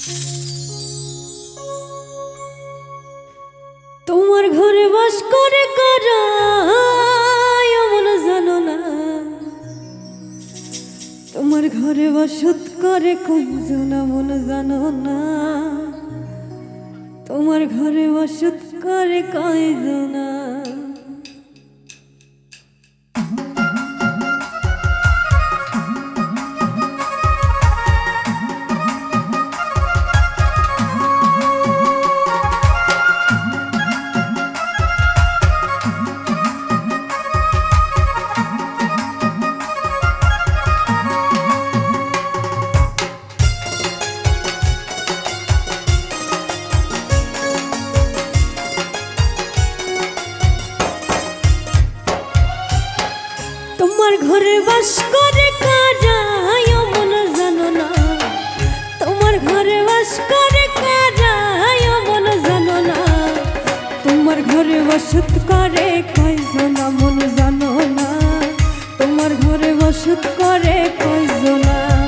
তোমার ঘরে বাস করে কারা এমন জানো না, তোমার ঘরে বসত করে কয়জন এমন জানো না, তোমার ঘরে বসত করে কয়জন। তোমার ঘরে বাস করে কারা এমন জানো না, তোমার ঘরে বাস করে কারা এমন জানো না, তোমার ঘরে বসত করে কয়জন এমন জানো না, তোমার ঘরে বসত করে কয়জন।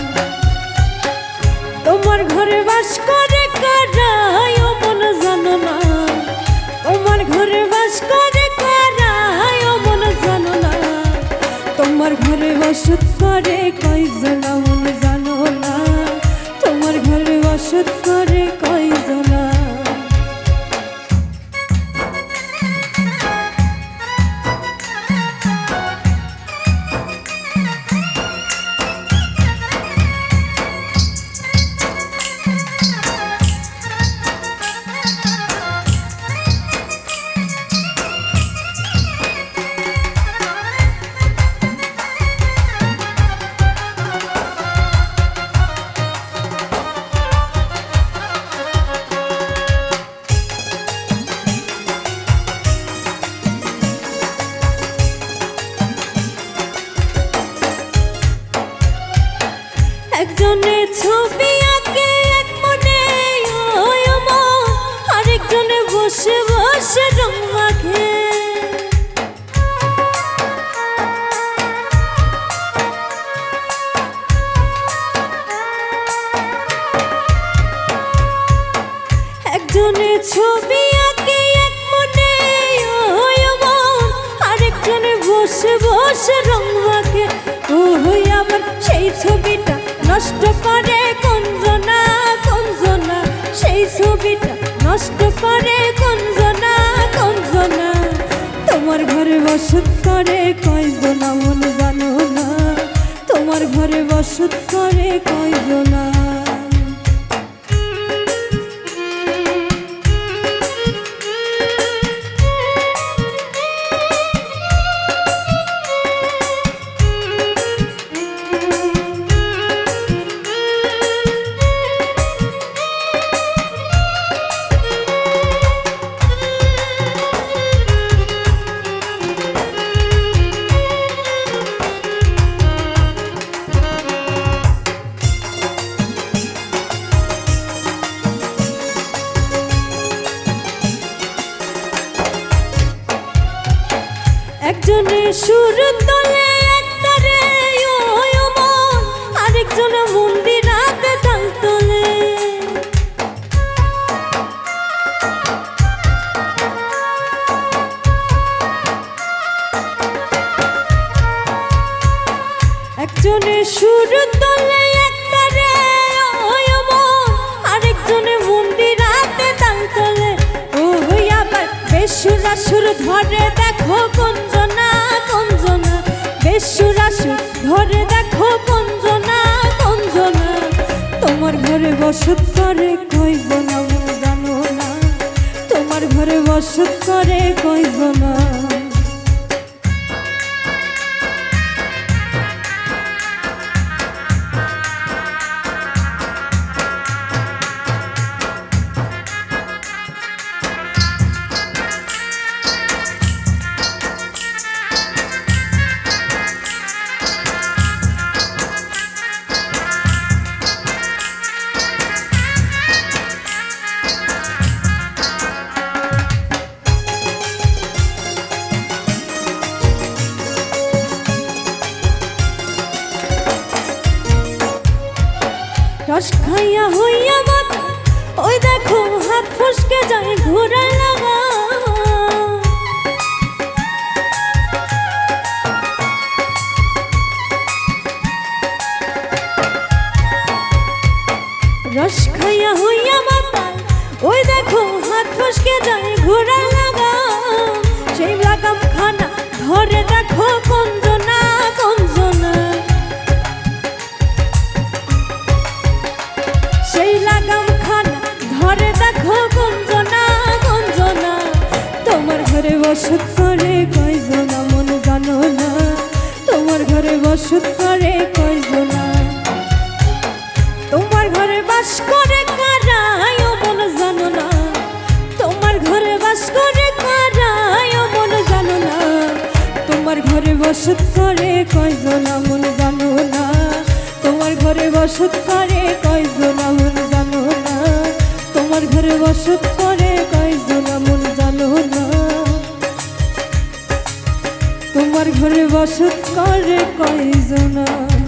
তোমার ঘরে বাস করে কারা এমন জানো না, তোমার ঘরে বাস করে কারা এমন জানো না, তোমার ঘরে বসত করে কয়জন এমন জানো না, তোমার ঘরে বসত করে কয়জন। একজনে ছবি আঁকে এক মনে আরেকজনে বসে বসে রং মাখে, একজনে ছবি আঁকে এক মনে আরেকজনে বসে বসে রং মাখে। ও আমার সেই ছবিটা নষ্ট করে কোনজনা কোনজনা, সেই ছবিটা নষ্ট করে কোনজনা কোনজনা, তোমার ঘরে বসত করে কয়জন এমন জানো না, তোমার ঘরে বসত করে কয়জনা। একজনে সুর তোলে একতারে আরেকজনে মন্দিরাতে তাল তোলে, একজনে সুর তোলে একতারে আরেকজনে মন্দিরাতে তাল তোলে। ও আবার বেসুরা সুর ধরে দেখো কোনজনা কোনজনা, বেসুরা সুর ধরে দেখো কোনজনা কোনজনা, তোমার ঘরে বসত করে কয়জন এমন জানো না, তোমার ঘরে বসত করে কয়জনা। রস খাইয়া হইয়া মাতা ওই দেখো হাত ফসকে যায় ঘোড়ার লাগা রস খাইয়া হইয়া মাতা ওই দেখো হাত ফসকে যায় ঘোড়ার লাগা সেই লাগাম খানা ধরে দেখো কঞ্জনা কঞ্জনা সেই লাগাম খানা ধরে দেখো কঞ্জনা কঞ্জনা তোমার ঘরে বসত করে কয়জনা মন জানো না তোমার ঘরে বসত করে কয়জনা তোমার ঘরে বাস করে কারায় মন জানো না তোমার ঘরে বাস করে কারায় মন জানো না তোমার ঘরে বসত করে কয়জনা মন জানো না তোমার ঘরে বসত করে কয়জনা মন জানো না তোমার ঘরে বসত করে কয়জনা মন জানো না তোমার ঘরে বসত করে কয়জনা।